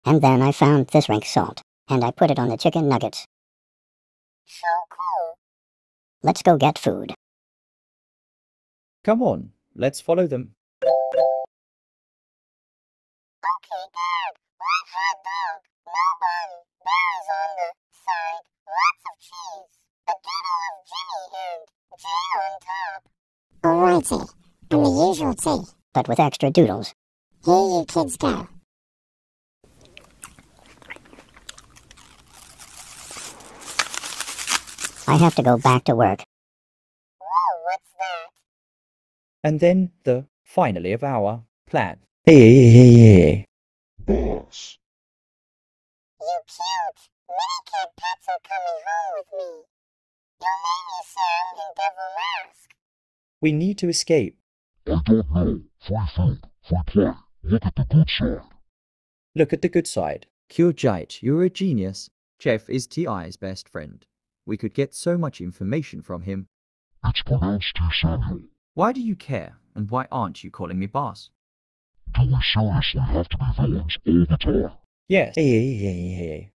And then I found this rank salt, and I put it on the chicken nuggets. So cool. Let's go get food. Come on, let's follow them. Okay, Dad. One hot dog, no bun, berries on the side, lots of cheese, a doodle of Jimmy and Jay on top. Alrighty, and the usual tea. But with extra doodles. Here you kids go. I have to go back to work. Whoa, what's that? And then the finally of our plan. Hey. Boss. You cute. Mini-kid pets are coming home with me. You'll name me Sam and Devil Mask. We need to escape. I don't know. Free food, free play. Look at the good side. Look at the good side. Jite, you're a genius. Jeff is T.I.'s best friend. We could get so much information from him. It's pronounced T. Samuel. Why do you care? And why aren't you calling me boss? Do we seriously have to be villains all the time? Yes. Hey.